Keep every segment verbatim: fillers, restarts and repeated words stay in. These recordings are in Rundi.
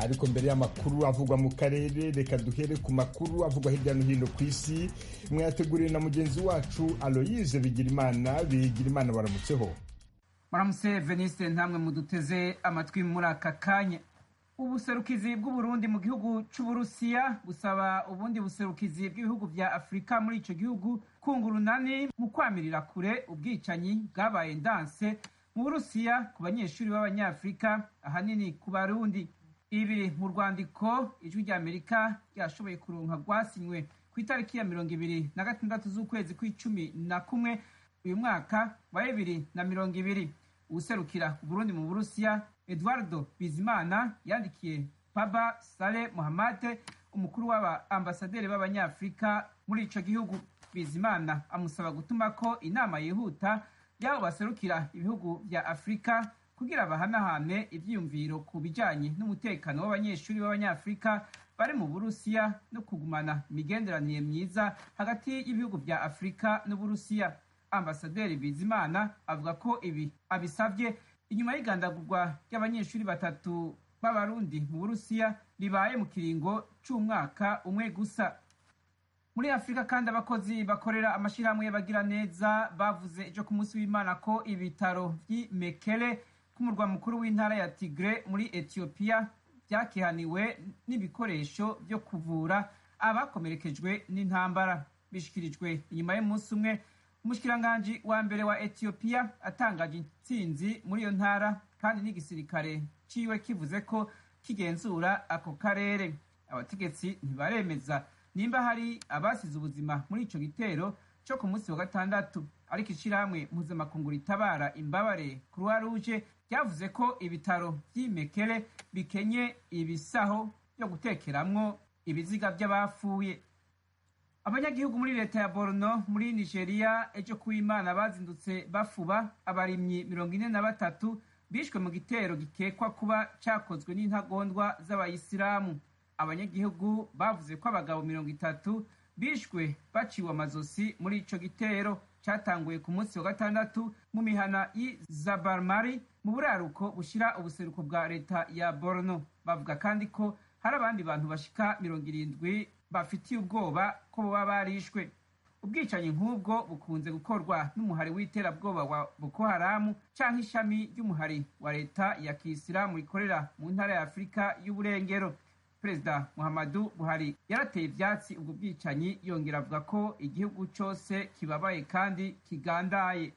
ariko mbere y'amakuru avugwa mu karere reka duhere ku makuru avugwa hirya no hino ku isi mwayateguriwe na mugenzi wacu Aloyize Bigirimana. Bigirimana, baramutseho? Maramutse Veniste, ntamwe muduteze amatwi muri aka kanya. Ubuserukizi bw'Uburundi mu gihugu c'Uburusiya busaba ubundi buserukizi bw'ibihugu vya Afrika muri ico gihugu kungurunani mu kwamirira kure ubwicanyi bwabaye ndanse mu Burusiya ku banyeshuri b'Abanyafrika, ahanini ku Barundi. Ibi mu rwandiko ijwi rya Amerika ryashoboye kuronka rwasinywe ku itariki ya mirongo ibiri na gatandatu z'ukwezi kw'icumi na kumwe uyu mwaka wa bibiri na mirongo ibiri. Uwuserukira Uburundi mu Burusiya Eduardo Bizimana yandikiye Paba Saleh Mohamed, umukuru w'aba ambasaderi b'Abanyafrika muri ico gihugu. Bizimana amusaba gutuma ko inama yihuta y'abo baserukira ibihugu vya Afrika kugira bahanahane ivyiyumviro ku bijanye n'umutekano w'abanyeshuri b'Abanyafrika bari mu Burusiya no kugumana imigenderanire myiza hagati y'ibihugu vya Afrika n'Uburusiya. Ambasaderi Bizimana avuga ko ibi abisavye inyuma y'igandagurwa ry'abanyeshuri batatu b'Abarundi mu Burusiya ribaye mu kiringo c'umwaka umwe gusa. Muri Afrika kandi abakozi bakorera amashirahamwe y'abagiraneza bavuze ejo ku munsi w'Imana ko ibitaro vy'i Mekele ku murwa mukuru w'intara ya Tigre muri Ethiopia vyakihaniwe n'ibikoresho vyo kuvura abakomerekejwe n'intambara. Bishikirijwe inyuma y'umunsi umwe umushikiranganji wa mbere wa Ethiopia atangaje intsinzi muri iyo ntara, kandi n'igisirikare ciwe kivuze ko kigenzura ako karere. Abategetsi ntibaremeza nimba hari abasize ubuzima muri ico gitero co ku munsi wa gatandatu, ariko ishirahamwe mpuzamakungu ritabara imbabare Croix Rouge ryavuze ko ibitaro vy'i Mekele bikenye ibisaho vyo gutekeramwo ibiziga vy'abapfuye. Abanyagihugu muri leta ya Borno muri Nigeria ejo kuw'Imana bazindutse bafuba abarimyi mirongo ine na batatu bishwe mu gitero gikekwa kuba cakozwe n'intagondwa z'Abayisilamu. Abanyagihugu bavuze ko abagabo mirongo itatu bishwe baciwe amazosi muri ico gitero catanguye ku munsi wa gatandatu mu mihana y'i Zabarmari mu buraruko bushira ubuseruko bwa leta ya Borno. Bavuga kandi ko hari abandi bantu bashika mirongo irindwi bafitiye ubwoba ko boba barishwe. Ubwicanyi nk'ubwo bukunze gukorwa n'umuhari w'iterabwoba wa Boko Haram canke ishami ry'umuhari wa leta ya Kisilamu rikorera mu ntara ya Afrika y'Uburengero. Perezida Muhammadu Buhari yarateye ivyatsi ubwo bwicanyi, yongera avuga ko igihugu cose kibabaye kandi kigandaye.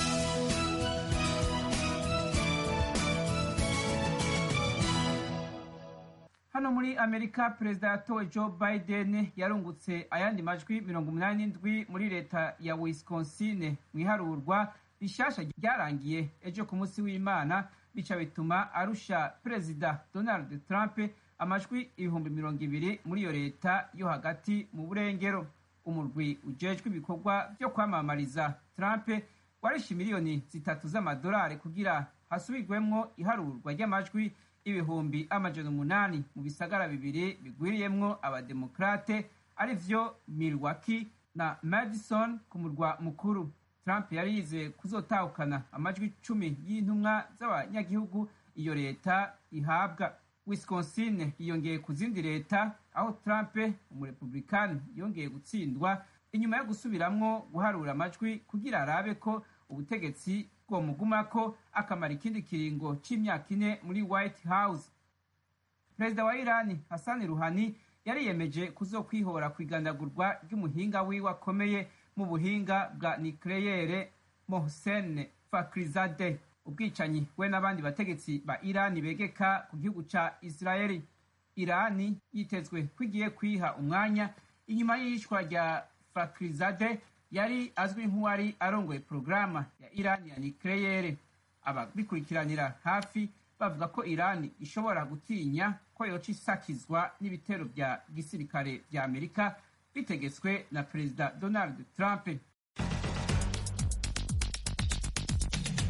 Hano muri Amerika, perezida yatowe Joe Biden yarungutse ayandi majwi mirongo umunani n'indwi muri leta ya Wisconsin mwiharurwa rishasha ryarangiye ejo ku munsi w'Imana, bica bituma arusha perezida Donald Trump amajwi ibihumbi mirongo ibiri muri iyo leta yo hagati mu burengero. Umurwi ujejwe ibikorwa vyo kwamamariza Trump warishe miliyoni zitatu z'amadolari kugira hasubirwemwo iharurwa ry'amajwi ibihumbi amajana umunani mu bisagara bibiri bigwiriyemwo abademokrate arivyo Milwaukee na Madison ku murwa mukuru. Trump yari yizeye kuzotahukana amajwi cumi y'intumwa z'abanyagihugu iyo leta ihabwa. Wisconsin yiyongeye ku zindi leta aho Trump umurepublikani yongeye gutsindwa inyuma yo gusubiramwo guharura amajwi kugira arabe ko ubutegetsi bwomugumako akamara ikindi kiringo c'imyaka ine muri White House. Perezida wa Irani Hassan Rouhani yariyemeje kuzokwihora kwigandagurwa ry'umuhinga wiwe akomeye mu buhinga bwa nucleaire Mohsen Fakhrizadeh. Ubwicanyi we n'abandi bategetsi ba Irani begeka ku gihugu ca Israeli. Irani yitezwe kwigiye kwiha umwanya inyuma y'ishwa rya Fakhrizadeh yari azwi nk'uwari arongoye programa ya Irani ya nucleaire. Ababikurikiranira hafi bavuga ko Irani ishobora gutinya ko yoca isakizwa n'ibitero vya gisirikare vya Amerika bitegetswe na Perezida Donald Trump.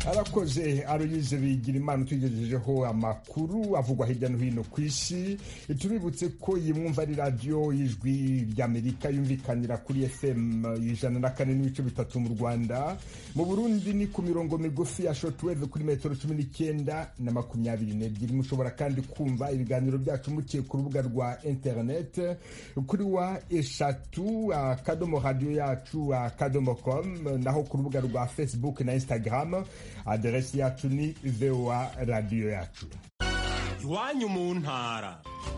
arakoze Aloyize Bigirimana tugejejeho amakuru avugwa hirya no hino ku isi. Tubibutse ko iyi mwumva ari radio y'Ijwi ry'Amerika yumvikanira kuri F M ijana na kane n'ibice bitatu mu Rwanda. Mu Burundi ni ku mirongo migufi ya shortwave kuri metero cumi n'icyenda na makumyabiri n'ebyiri. Mushobora kandi kumva ibiganiro byacu muciye ku rubuga rwa internet kuri wa eshatu akadomo radio yacu akadomo com, naho ku rubuga rwa Facebook na Instagram aderesi yacu ni V O A radio yacu. Iwanyu mu ntara.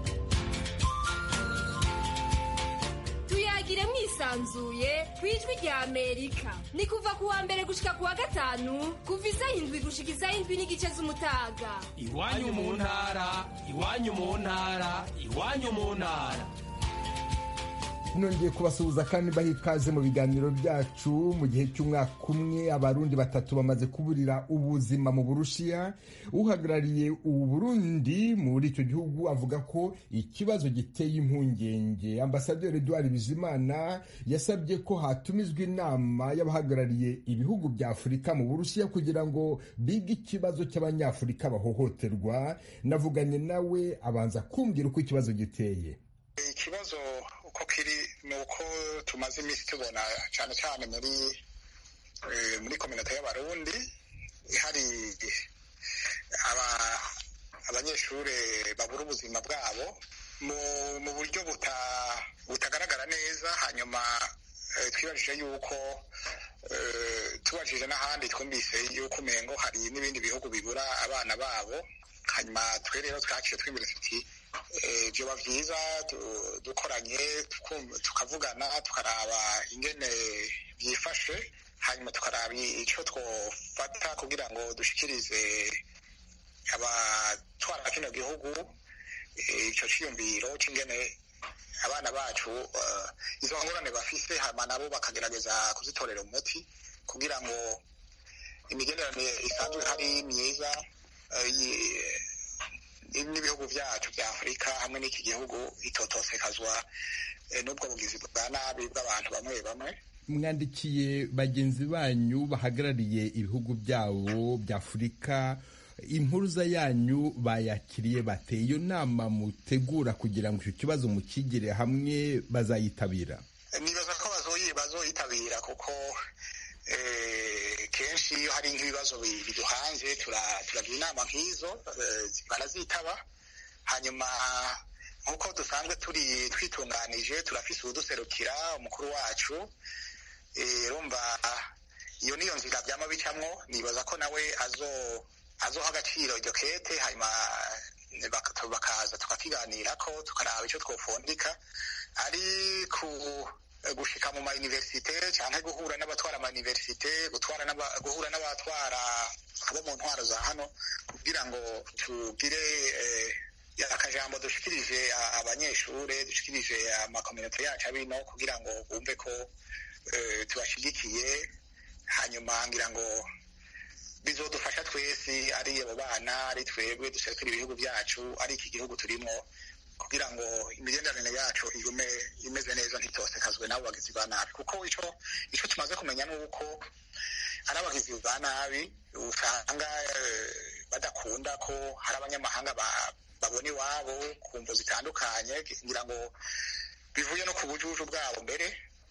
Tuyagire mwisanzuye kwijwi rya Amerika. Ni kuva kuwa mbere gushika kuwa gatanu kuva isaha indwi gushika isaha indwi n'igice z'umutaga. Iwanyu mu ntara, iwanyu mu ntara, iwanyu mu ntara. Nongeye kubasuhuza kandi baha ikaze mu biganiro byacu. Mu gihe cy'umwaka umwe abarundi batatu bamaze kuburira ubuzima mu Burusiya. Uhagarariye u Burundi muri icyo gihugu avuga ko ikibazo giteye impungenge. Ambasaderi Edouard Bizimana yasabye ko hatumizwa inama y'abahagarariye ibihugu bya Afurika mu Burusiya kugira ngo bige ikibazo cy'abanyafurika bahohoterwa. Navuganye nawe abanza kumbwira uko ikibazo giteye. Ikibazo uko kiri ni uko tumaze iminsi tubona cyane cyane muri muri kominota y'abarundi hari aba abanyeshuri babura ubuzima bwabo mu buryo butagaragara neza. Hanyuma twibajije yuko tubajije n'ahandi twumvise yuko umengo hari n'ibindi bihugu bibura abana babo. Hanyuma twe rero twaciye twimira tuti byoba byiza dukoranye tukavugana tukaraba ingene byifashe, hanyuma tukaraba icyo twofata kugira ngo dushikirize abatwara kino gihugu icyo cyiyumviro cy'ingene abana bacu izo ngorane bafise, hanyuma nabo bakagerageza kuzitorera umuti kugira ngo imigenderanire isanzwe hari myiza n'ibihugu byacu bya Afurika hamwe n'iki gihugu itotosekazwa n'ubwo bugizi bwa nabi bw'abantu bamwe bamwe. Mwandikiye bagenzi banyu bahagarariye ibihugu byabo bya Afurika, impuruza yanyu bayakiriye bate? Iyo nama mutegura kugira ngo icyo kibazo mukigire hamwe bazayitabira? Nibaza ko bazoyitabira kuko kenshi iyo hari nk'ibibazo biduhanze turagira inama nk'izo barazitaba. Hanyuma nk'uko dusanzwe turi twitunganije turafise uduserukira umukuru wacu, rumva iyo niyo nzira byama bicamwo. Nibaza ko nawe azo azoha agaciro iryo kete, hanyuma bakaza tukakiganirako tukaraba icyo twofundika ari ku gushika mu ma universite cyangwa guhura n'abatwara ama universite, gutwara guhura n'abatwara abo mu ntwaro za hano kugira ngo tugire akajambo dushikirije abanyeshure, dushikirije amakominota yacu abino kugira ngo bumve ko tubashigikiye. Hanyuma ngira ngo bizodufasha twese, ari abo bana, ari twebwe duserukira ibihugu byacu, ari iki gihugu turimo, kugira ngo imigenderanire yacu igume imeze neza ntitosekazwe n'abo bagizi ba nabi. Kuko ico ico tumaze kumenya nuko ari abagizi ba nabi usanga badakunda ko hari abanyamahanga babona iwabo ku mvo zitandukanye, ngira ngo bivuye no ku bujuju bwabo. Mbere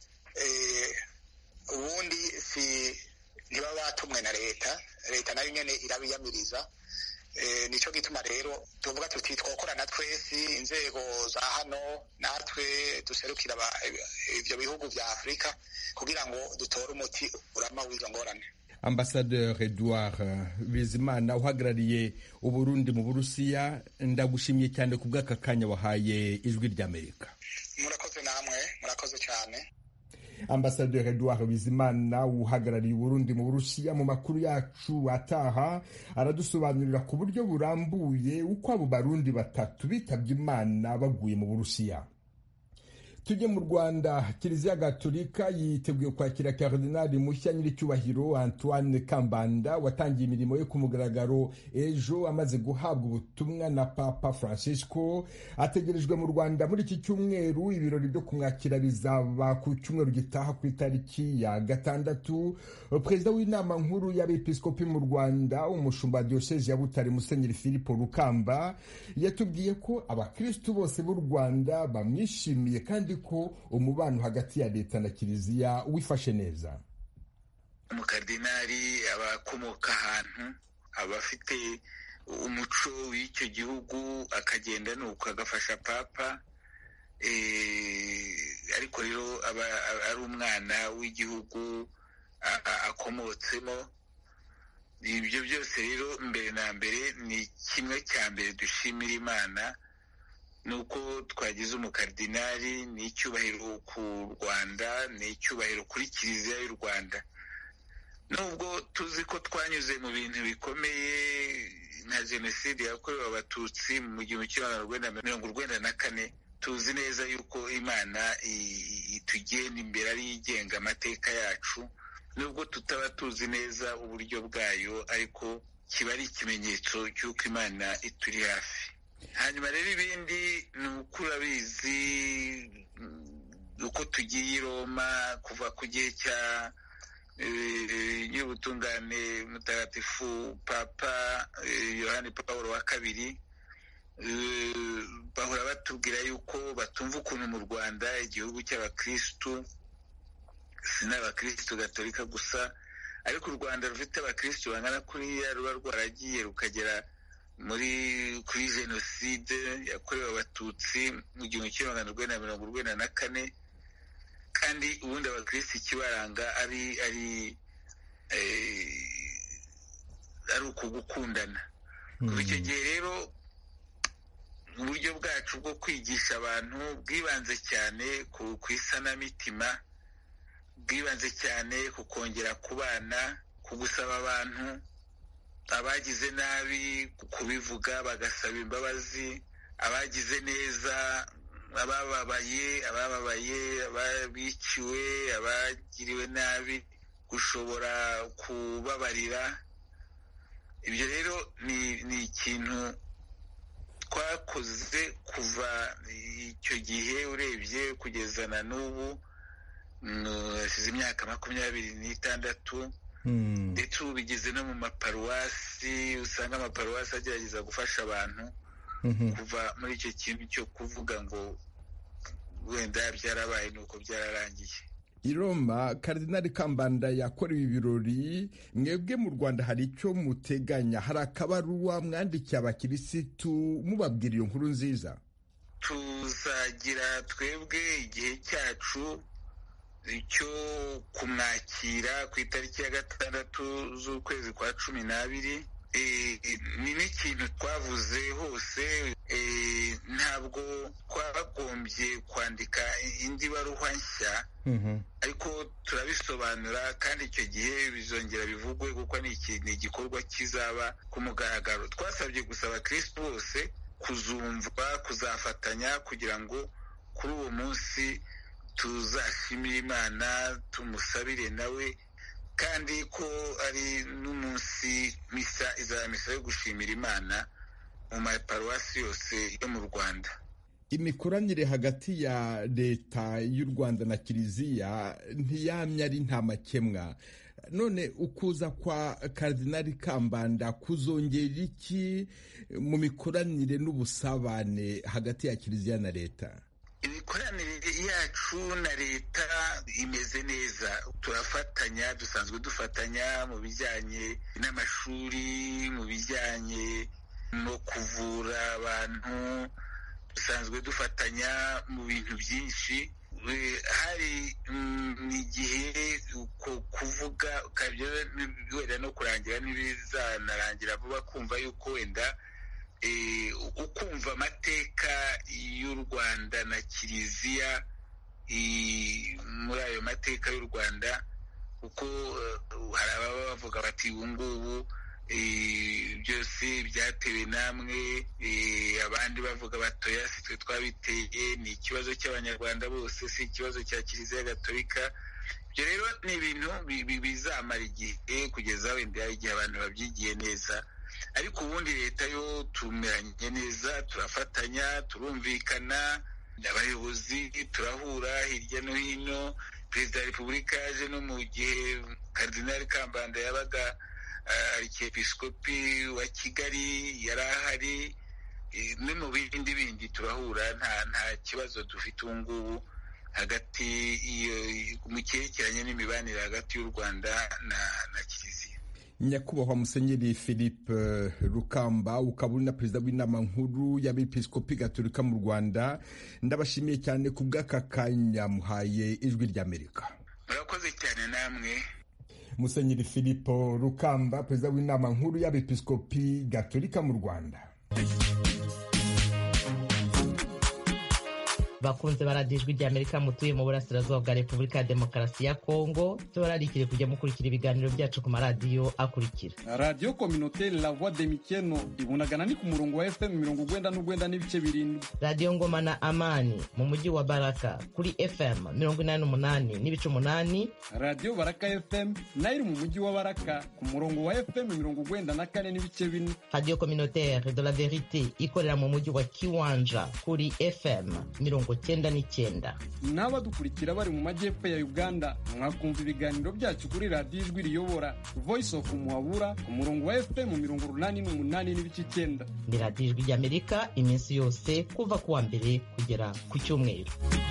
ubundi si ntibaba batumwe na leta, leta nayo nyene irabiyamiriza. Nico gituma rero tuvuga tuti twokorana twese, inzego za hano natwe duserukira ivyo bihugu vya Afurika kugira ngo dutore umuti urama w'izo ngorane. Ambasaderi Edouard Bizimana uhagarariye Uburundi mu Burusiya, ndagushimiye cyane ku bw'aka kanya wahaye Ijwi ry'Amerika. Murakoze namwe, murakoze cyane. Ambasaderi Edouard Bizimana uhagarariye Uburundi mu Burusiya. Mu makuru yacu ataha aradusobanurira ku buryo burambuye uko abo barundi batatu bitabye Imana baguye mu Burusiya. tujye mu Rwanda. Kiliziya Gatolika yiteguye kwakira Kardinali mushya nyiricyubahiro Antoine Kambanda watangiye imirimo yo ku mugaragaro ejo amaze guhabwa ubutumwa na Papa Francisco. Ategerejwe mu Rwanda muri iki cyumweru. Ibirori byo kumwakira bizaba ku cyumweru gitaha ku itariki ya gatandatu. Perezida w'inama nkuru y'abepiskopi mu Rwanda umushumba Diocese ya Butare Musenyeri Philippe Rukamba yatubwiye ko abakristu bose b'u Rwanda bamwishimiye kandi ko umubano hagati ya leta na Kiliziya wifashe neza. Umukardinali abakomoka ahantu abafite umuco w'icyo gihugu akagenda nuko agafasha papa, ariko rero aba ari umwana w'igihugu akomotsemo. Ibyo byose rero mbere na mbere ni kimwe cya mbere dushimira Imana, nuko twagize umukardinali. Ni icyubahiro ku Rwanda, ni icyubahiro kuri Kiliziya y'u Rwanda, nubwo tuzi ko twanyuze mu bintu bikomeye nka jenoside yakorewe abatutsi mu gihumbi kimwe magana urwenda mirongo urwenda na kane. Tuzi neza yuko Imana itugenda imbere ari igenga amateka yacu, nubwo tutaba tuzi neza uburyo bwayo, ariko kiba ari ikimenyetso cy'uko Imana ituri hafi. Hanyuma rero ibindi ni uko urabizi uko tugiye i Roma kuva ku gihe cya nyir'ubutungane mutagatifu Papa Yohani Pawulo wa kabiri. Bahora batubwira yuko batumva ukuntu mu Rwanda igihugu cy'abakristu, si n'abakristu gatolika gusa, ariko u Rwanda rufite abakristu bangana kuriya ruba rwaragiye rukagera muri kuri jenoside yakorewe abatutsi mu gihumbi kimwe magana urwenda mirongo urwenda na kane, kandi ubundi abakristu ikibaranga ari ari ari ukugukundana. Kuva icyo gihe rero uburyo bwacu bwo kwigisha abantu bwibanze cyane ku isanamitima, bwibanze cyane ku kongera kubana, ku gusaba abantu abagize nabi kubivuga bagasaba imbabazi, abagize neza, abababaye abababaye ababiciwe, abagiriwe nabi gushobora kubabarira. Ibyo rero ni ni ikintu twakoze kuva icyo gihe urebye kugeza na n'ubu, hashize imyaka makumyabiri n'itandatu. Ndetse ubu bigeze no mu maparuwasi, usanga amaparuwasi agerageza gufasha abantu kuva muri icyo kintu cyo kuvuga ngo wenda byarabaye nuko byararangiye. I Roma Kardinali Kambanda yakorewe ibirori. Mwebwe mu Rwanda hari icyo muteganya? Hari akabaruwa mwandikiye abakirisitu mubabwira iyo nkuru nziza? Tuzagira twebwe igihe cyacu cyo kumwakira ku itariki ya gatandatu z'ukwezi kwa cumi n'abiri. Ni n'ikintu twavuze hose, ntabwo twagombye kwandika indi baruwa nshya, ariko turabisobanura kandi icyo gihe bizongera bivugwe kuko ni igikorwa kizaba ku mugaragaro. Twasabye gusa abakristu bose kuzumva, kuzafatanya kugira ngo kuri uwo munsi tuzashimire Imana, tumusabire nawe, kandi ko ari n'umunsi misa izaba misa yo gushimira Imana mu maparuwasi yose yo mu Rwanda. Imikoranire hagati ya leta y'u Rwanda na Kiliziya ntiyamye ari nta makemwa. None ukuza kwa Kardinali Kambanda kuzongera iki mu mikoranire n'ubusabane hagati ya Kiliziya na leta? Imikoranire yacu na leta imeze neza, turafatanya, dusanzwe dufatanya mu bijyanye n'amashuri, mu bijyanye no kuvura abantu, dusanzwe dufatanya mu bintu byinshi. Hari igihe kuvuga wenda no kurangira n'ibizanarangira vuba, kumva yuko wenda ukumva amateka y'u Rwanda na Kiliziya, muri ayo mateka y'u Rwanda, kuko hari ababa bavuga bati ubu ngubu byose byatewe namwe, abandi bavuga batoya si twe twabiteye, ni ikibazo cy'abanyarwanda bose, si ikibazo cya kiliziya gatolika. Ibyo rero ni ibintu bizamara igihe kugeza wenda igihe abantu babyigiye neza, ariko ubundi leta yo tumeranye neza, turafatanya, turumvikana, abayobozi turahura hirya no hino. Perezida wa Repubulika yaje no mu gihe Karidinali Kambanda yabaga arikepiskopi wa Kigali yari ahari, no mu bindi bindi turahura, nta nta kibazo dufite ubu ngubu hagati mu cyerekeranye n'imibanire hagati y'u Rwanda na na Kiliziya. Nyakubahwa Musenyeri Philippe Rukamba, ukaba uri na perezida w'inama nkuru y'abepiskopi gatolika mu Rwanda, ndabashimiye cyane ku bw'aka kanya muhaye ijwi ry'Amerika. Murakoze cyane namwe. Musenyeri Philippe Rukamba, perezida w'inama nkuru y'abepiskopi gatolika mu Rwanda. bakunze baradijwe ry'Amerika mutuye mu burasirazuba bwa Repubulika ya Demokarasi ya Kongo, tubararikire kujya mukurikira ibiganiro byacu ku maradiyo akurikira: Radio Communautaire La Voix de Mikeno ibunagana ni ku murongo wa F M mirongo ugwenda n'ugwenda n'ibice birindwi, Radio Ngoma na Amani mu mujyi wa Baraka kuri F M mirongo inani n'umunani n'ibice umunani, Radio Baraka F M nayo iri mu mujyi wa Baraka ku murongo wa F M mirongo ugwenda na kane n'ibice bine, Radio Communautaire de la Verite ikorera mu mujyi wa Kiwanja kuri F M mirongo cyenda n'icyenda. N'abadukurikira bari mu majyepfo ya Uganda mwakumva ibiganiro byacu kuri Radio Ijwi Riyobora Voice of Muhabura ku murongo wa F M mirongo urunani n'umunani n'ibice icyenda. Ni Radio Ijwi ry'Amerika iminsi yose kuva kuwa mbere kugera ku cyumweru.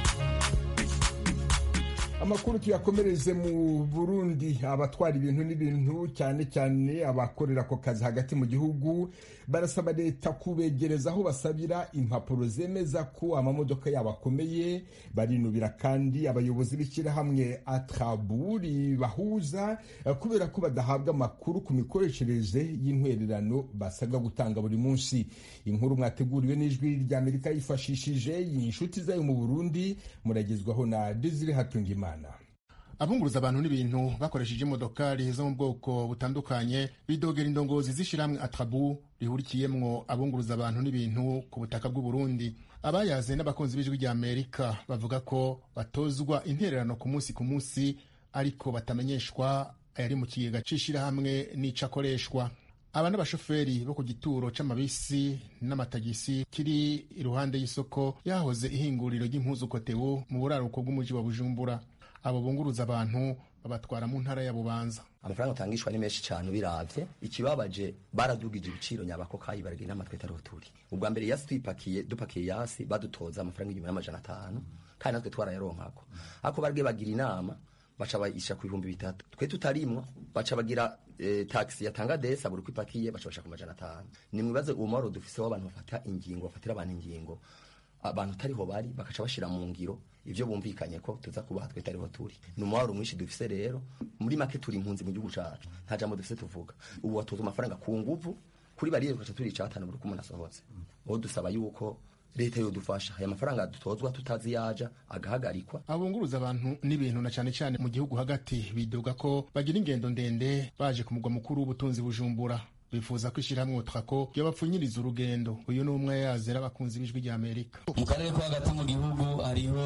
Amakuru tuyakomereze mu Burundi. Abatwara ibintu n'ibintu cyane cyane abakorera ko kazi hagati mu gihugu barasaba leta kubegereza aho basabira impapuro zemeza ko amamodoka yabo akomeye. Barinubira kandi abayobozi b'ishyirahamwe Atraburi bahuza kubera ko badahabwa amakuru ku mikoreshereze y'intwererano basabwa gutanga buri munsi. Inkuru mwateguriwe n'Ijwi ry'Amerika yifashishije inshuti zayo mu Burundi, muragezwaho na Desire Hatungimana. Abunguruza abantu n'ibintu bakoresheje imodokari zo mu bwoko butandukanye bidogera indongozi z'ishiramwe Atrabu rihurikiyemwo abunguruza abantu n'ibintu ku butaka bw'u Burundi. Abayaze n'abakunzi b'Ijwi ry'Amerika bavuga ko batozwa intererano ku munsi ku munsi ariko batamenyeshwa ayari mu kigega c'ishirahamwe n'icakoreshwa. Aba n'abashoferi bo ku gituro c'amabisi n'amatagisi kiri iruhande y'isoko yahoze ihinguriro ry'impuzu Kotebu mu buraruko bw'umuji wa Bujumbura. Abo bunguruza abantu babatwara mu ntara ya Bubanza. Amafaranga utangishwa ni menshi cyane ubiravye, ikibabaje baradugije ibiciro nyabako kayi baragira n'amatwe taroturi. Ubwa mbere yasi twipakiye dupakiye yasi badutoza amafaranga igihumbi n'amajana atanu kandi natwe twarayaronkako. Ako barge bagira inama baca bayisha ku bihumbi bitatu. Twe tutarimwa baca bagira e, taxi yatanga desa buri kwipakiye baca basha ku majana atanu. Ni mwibaze umaro dufise w'abantu bafata ingingo bafatira abantu ingingo. Abantu tariho bari bakaca bashira mu ngiro ivyo bumvikanye ko tuza kubaha twe tariho turi. Numwaro mwishi dufise rero muri make turi impunzi mu gihugu cacu. Nta jambo dufise tuvuga. Ubu watoza amafaranga ku nguvu kuri bariye tukaca turi catana buri kumuntu asohotse. Bo dusaba yuko leta yo dufasha aya mafaranga dutozwa tutazi yaja agahagarikwa. Abunguruza abantu n'ibintu na cyane cyane mu gihugu hagati bidoga ko bagira ingendo ndende baje ku mugwa mukuru w'ubutunzi Bujumbura. Bifuza kwishiramwe utrako yabapfunyiriza urugendo. Uyu numwe yazera abakunzi b'Ijwi ry'Amerika. Mu karere ko hagati mu gihugu hariho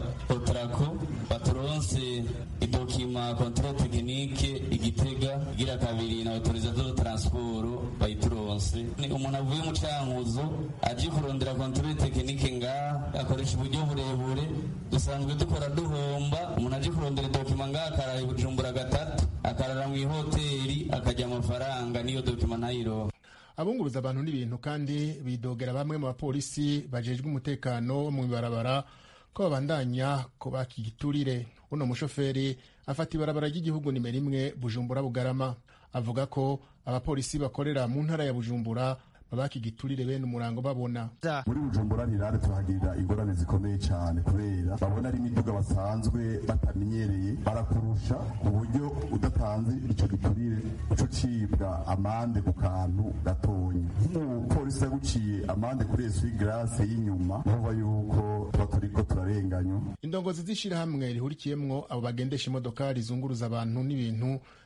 utrako baturonse idokima controle technique igitega gira kabiri na autorisation de transport bayituronse. Ni umuntu avuye mu Cankuzo aje kurondera controle technique nga akoresha uburyo burebure dusanzwe dukora duhomba. Umuntu aje kurondera dokima nga akaraye Bujumbura gatatu akarara mu hoteli akajya amafaranga niyo dokima nayiro. Abunguruza abantu n'ibintu kandi bidogera bamwe mu bapolisi bajejwe umutekano mu ibarabara ko babandanya ko bakigiturire. Uno mushoferi afata ibarabara ry'igihugu nimero imwe Bujumbura Bugarama avuga ko abapolisi bakorera mu ntara ya Bujumbura babakigiturire bene umurango babona. Muri Bujumbura nirare tuhagirira ingorane zikomeye cyane kubera babona ari imiduga basanzwe batamenyereye barakurusha ku buryo udatanze icyo giturire uco cibwa amande ku kantu gatonya. Umupolisi yaguciye amande kuri esui grace y'inyuma bava yuko baturiko turarenganywa. Indongozi zishira hamwe rihurikiyemwo abo bagendesha imodoka rizunguruza abantu n'ibintu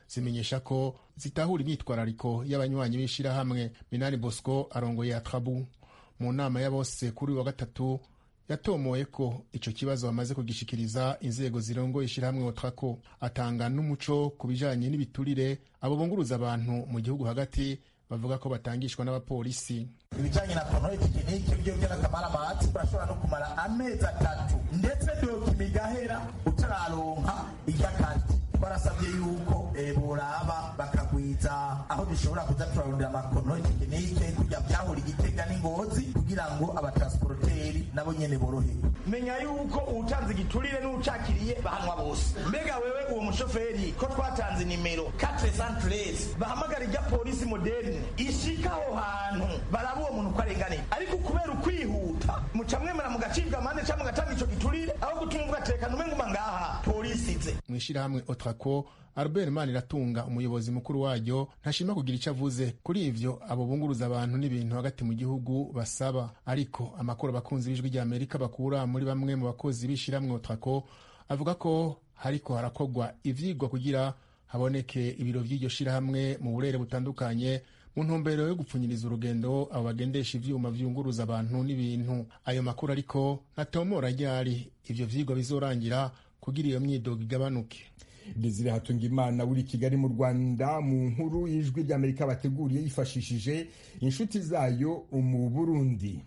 zimenyesha ko zitahura imyitwarariko y'abanywanyi b'ishirahamwe. Minani Bosco arongoye Atrabu mu nama ya bose kuri wa gatatu yatomoye ko ico kibazo bamaze kugishikiriza inzego zirongoye ishirahamwe Otrako. Atanga n'umuco ku bijanye n'ibiturire abo bunguruza abantu mu gihugu hagati bavuga ko batangishwa n'abapolisi. Ibijanye na kontrole tekinike byo byo n'akamaramazi urashobora no kumara amezi atatu ndetse dokima igahera utararonka iry'akazi. Barasabye yuko boraba bakagwiza aho dushobora kuza turarondera amakontrole tekinike kujya byahura Igitega n'Ingozi kugira ngo abatransporteri nabo nyene boroherwe. Menya yuko utanze igiturire n'ucakiriye bahanwa bose. Mbega wewe uwo mushoferi ko twatanze nimero quatre cent treize bahamagara ijya polisi moderne ishika aho hantu baraba uwo muntu ko arengane, ariko kubera ukwihuta mucamwemera mugacibwa amande cyangwa mugatanga ico giturire aho gutuma ugatekana umenga ngaha polisi ize. Mwishirahamwe Otrako, Albert Maniratunga umuyobozi mukuru waryo ntashima kugira icyo avuze kuri ivyo abo bunguruza abantu n'ibintu hagati mu gihugu basaba. Ariko amakuru abakunzi b'ijwi rya Amerika bakura muri bamwe mu bakozi b'ishiramwe Otrako avuga ko hariko harakogwa ivyigwa kugira haboneke ibiro vy'iryo shirahamwe mu burere butandukanye mu ntumbero yo gupfunyiriza urugendo abo bagendesha ivyuma vyunguruza abantu n'ibintu. Ayo makuru ariko natomora ryari ivyo vyigwa bizorangira kugira iyo myidogo igabanuke. Desire Hatungimana uri Kigali mu Rwanda mu nkuru y'ijwi ry'Amerika bateguriye yifashishije inshuti zayo mu Burundi.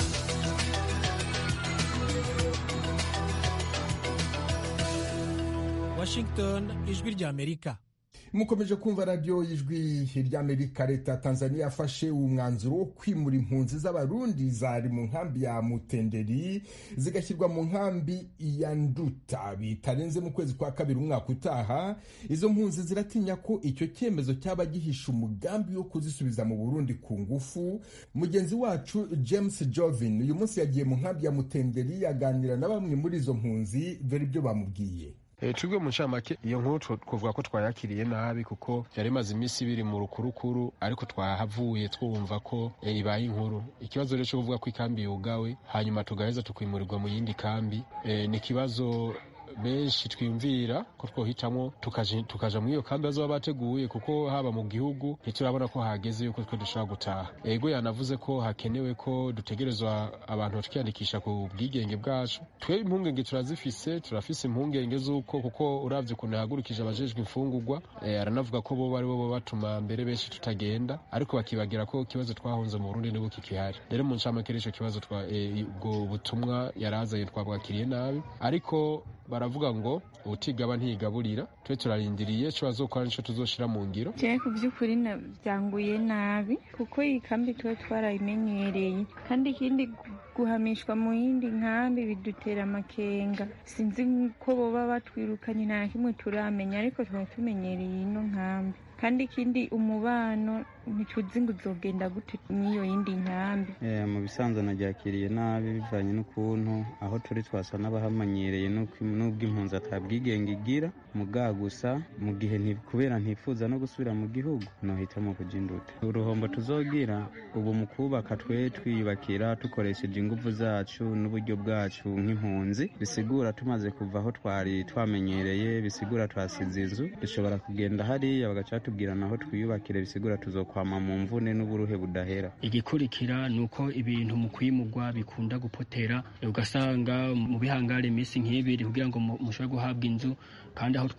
Washington, ijwi ry'Amerika. Mukomeje kumva radio y'ijwi ry'Amerika. Leta ya Tanzania yafashe umwanzuro wo kwimura impunzi z'abarundi zari mu nkambi ya Mutenderi zigashyirwa mu nkambi ya Nduta bitarenze mu kwezi kwa kabiri umwaka utaha. Izo mpunzi ziratinya ko icyo cyemezo cyaba gihisha umugambi wo kuzisubiza mu Burundi ku ngufu. Mugenzi wacu James Jovin uyu munsi yagiye mu nkambi ya Mutenderi yaganira na bamwe muri izo mpunzi, dore ibyo bamubwiye. Twebwe mu ncamake iyo nkuru twavuga ko twayakiriye nabi kuko yari imaze iminsi ibiri mu rukurukuru, ariko twahavuye twumva ko ibaye inkuru. Ikibazo rero cyo kuvuga ko ikambi yugawe hanyuma tugaheza tukimurirwa mu yindi kambi ni ikibazo benshi twimvira ko twohitamwo tukaja muri iyo kambi bazoba bateguye, kuko haba mu gihugu ntiturabona ko hageze yuko twe dushobora gutaha. Ego yanavuze ko hakenewe ko dutegerezwa abantu tukiyandikisha ku bwigenge bwacu. Twe impungenge turazifise, turafise impungenge z'uko kuko uravye ukuntu yahagurukije abajejwe imfungurwa, aranavuga ko bo bari bo batuma mbere benshi tutagenda, ariko bakibagira ko ikibazo twahunze mu Burundi nibo kikihari. Rero mu ncamake ico kibazo twa ubwo butumwa yarazanye twabwakiriye nabi, ariko baravuga ngo utigaba ntigaburira. Twe turarindiriye cyo bazokora nico tuzoshira mu ngiro. Je ku by'ukuri byanguye nabi kuko iyi kambi twe twarayimenyereye, kandi ikindi guhamishwa mu yindi nkambi bidutera amakenga. Sinzi ko boba batwirukanye nta kimwe turamenya, ariko twari tumenyereye ino nkambi, kandi ikindi umubano ntituzi ngo uzogenda gute n'iyo yindi nkambi. Eh, mu bisanzwe naryakiriye nabi bivanye n'ukuntu aho turi twasa n'abahamanyereye n'ubwo impunzi atabwigenge igira muga gusa mu gihe kubera ntifuza no gusubira mu gihugu nohitamo kuja Induta. Uruhombo tuzogira ubu mu kubaka twe twiyubakira dukoresheje ingufu zacu n'uburyo bwacu nk'impunzi, bisigura tumaze kuva aho twari twamenyereye, bisigura twasize inzu dushobora kugenda hariya bagaca tubwira naho twiyubakire, bisigura tuzokwama mu mvune n'uburuhe budahera. Igikurikira nuko ibintu mu kwimugwa bikunda gupotera, ugasanga mu bihangare iminsi nk'ibiri kugira ngo mushobore guhabwa inzu, kandi aho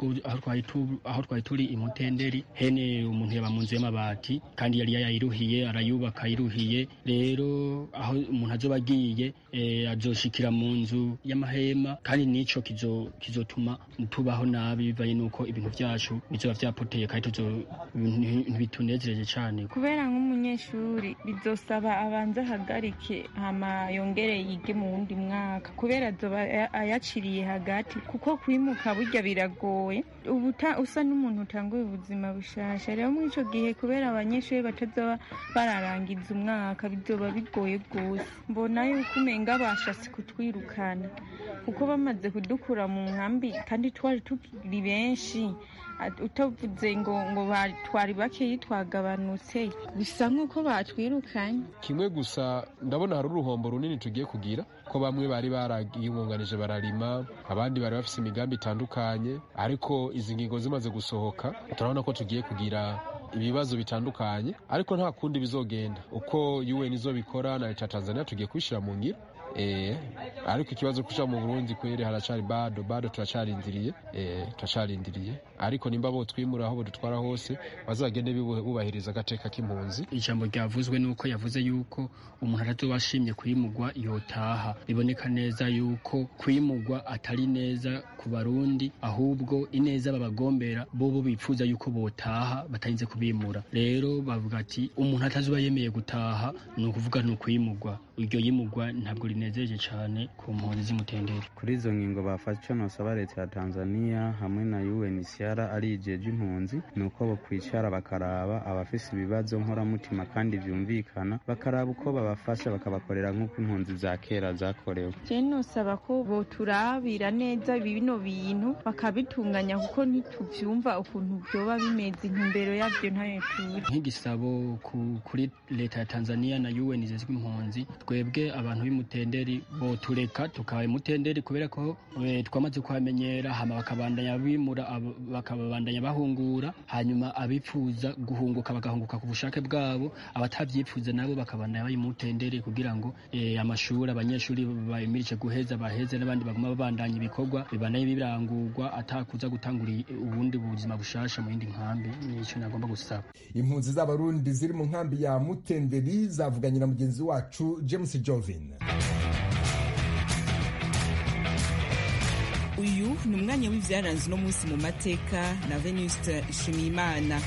aho twari turi Imutenderi hene umuntu yaba mu nzu y'amabati kandi yari yayiruhiye arayubaka ayiruhiye. Rero aho umuntu azoba agiye azoshikira mu nzu y'amahema, kandi nico kizotuma tubaho nabi bivanye nuko ibintu vyacu bizoba vyapoteye kandi ntibitunezereje cyane. Kubera nk'umunyeshuri bizosaba abanza hagarike hama yongere yige mu wundi mwaka, kubera azoba ayaciriye hagati, kuko kwimuka burya biragoye. Ubu usa n'umuntu utanguye ubuzima bushasha. Rero muri ico gihe kubera abanyeshuri batazoba bararangiza umwaka bizoba bigoye rwose. Mbona yuko umenga bashatse kutwirukana, kuko bamaze kudukura mu nkambi kandi twari tukiri benshi utavuze ngo ngo twari bakeyi twagabanutse bisa nk'uko batwirukanye. Kimwe gusa ndabona hari uruhombo runini tugiye kugira ko bamwe bari bariyungunganije bararima, abandi bari bafise imigambi itandukanye, ariko izi ngingo zimaze gusohoka turabona ko tugiye kugira ibibazo bitandukanye, ariko nta kundi bizogenda uko U N izobikora na leta ya Tanzania tugiye kubishira mu ngiro. Eh, ariko ikibazo kusha mu Burundi kwere haracari bado bado turacarindiriye eh turacarindiriye, ariko nimba bo twimura aho dutwara hose bazagende bubahiriza agateka k'impunzi. Ijambo ryavuzwe nuko yavuze yuko umuntu aratubashimye kwimugwa yotaha. Biboneka neza yuko kwimugwa atari neza ku Barundi, ahubwo ineza babagombera bo bo bipfuza yuko botaha batarinze kubimura. Rero bavuga ati umuntu atazuba yemeye gutaha no kuvuga no kwimugwa, iryo yimugwa ntabwo rinezeje cyane ku mpunzi z'Umutenderi. Kuri izo ngingo bafashe nosaba leta ya Tanzania hamwe na U N H C R ari ijeje impunzi nuko bo kwicara bakaraba abafise ibibazo nkoramutima kandi vyumvikana, bakaraba uko babafasha bakabakorera nk'uko impunzi za kera zakorewe. Je nosaba ko boturabira neza bino bintu bakabitunganya kuko ntituvyumva ukuntu byoba bimeze, intumbero yavyo ntayo turi. Nk'igisabo kuri leta ya Tanzania na U N izezwe impunzi, twebwe abantu b'Umutenderi bo tureka tukabaye Mutenderi kubera ko twamaze kwamenyera, hama bakabandanya bimura bakabandanya bahungura, hanyuma abipfuza guhunguka bagahunguka ku bushake bwabo, abatavyifuza nabo bakabandanya bayi Mutenderi kugira ngo e, amashuri abanyeshuri bayimirije guheza baheze, n'abandi baguma babandanya ibikorwa bibandanye birangurwa atakuza gutangura ubundi buzima bushasha mu yindi nkambi. Nico nagomba gusaba. Impunzi z'Abarundi ziri mu nkambi ya Mutenderi zavuganye na mugenzi wacu James Jovin. Uyu ni umwanya w'ivyaranze no munsi mu mateka na Venuste Nshimiyimana.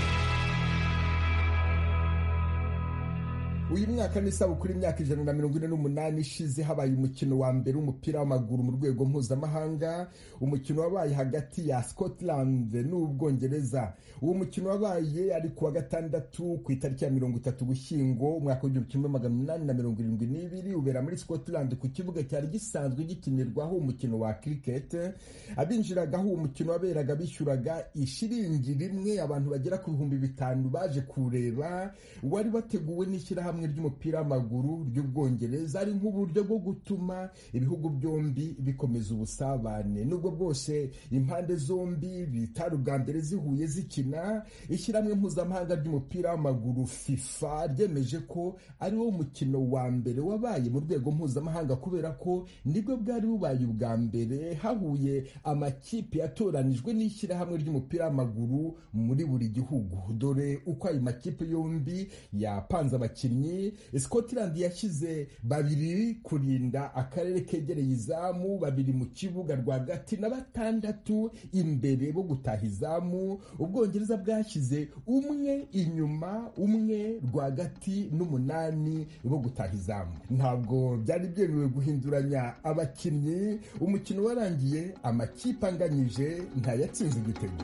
Uyu mwaka ni isabukuru imyaka ijana na mirongo ine n'umunani ishize habaye umukino wa mbere w'umupira w'amaguru mu rwego mpuzamahanga. Umukino wabaye hagati ya Scotland n'Ubwongereza. Uwo mukino wabaye ari kuwa gatandatu ku itariki ya mirongo itatu Ugushyingo umwaka w'igihumbi kimwe magana umunani na mirongo irindwi n'ibiri, ubera muri Scotland ku kibuga cyari gisanzwe gikinirwaho umukino wa cricket. Abinjiragaho uwo mukino waberaga bishyuraga ishiringi rimwe, abantu bagera ku bihumbi bitanu baje kureba. Wari wateguwe n'ishyirahamwe ry'umupira w'amaguru ry'Ubwongereza ari nk'uburyo bwo gutuma ibihugu byombi bikomeza ubusabane. Nubwo bwose impande zombi bitari ubwa mbere zihuye zikina, ishyirahamwe mpuzamahanga ry'umupira w'amaguru FIFA ryemeje ko ari wo mukino wa mbere wabaye mu rwego mpuzamahanga kubera ko nibwo bwari bubaye ubwa mbere hahuye amakipe yatoranijwe n'ishyirahamwe ry'umupira w'amaguru muri buri gihugu. Dore uko ayo makipe yombi yapanze abakinnyi. Scotland yashyize babiri kurinda akarere kegereye izamu, babiri mu kibuga rwagati na batandatu imbere bo gutaha izamu. Ubwongereza bwashyize umwe inyuma, umwe rwagati n'umunani bo gutaha izamu. Ntabwo byari byemewe guhinduranya abakinnyi. Umukino warangiye amakipe anganyije ntayatsinze igitego.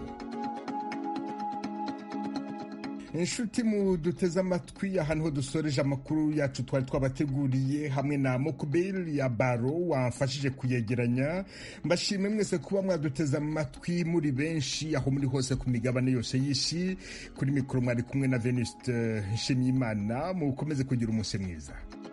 Inshuti mu duteze amatwi, ahantu ho dusoreje amakuru yacu twari twabateguriye hamwe na Mokubeli ya Baro wamfashije kuyegeranya. Mbashimye mwese kuba mwaduteze amatwi muri benshi aho muri hose ku migabane yose y'isi. Kuri mikoro mwari kumwe na Venuste Nshimiyimana. Mukomeze kugira umunsi mwiza.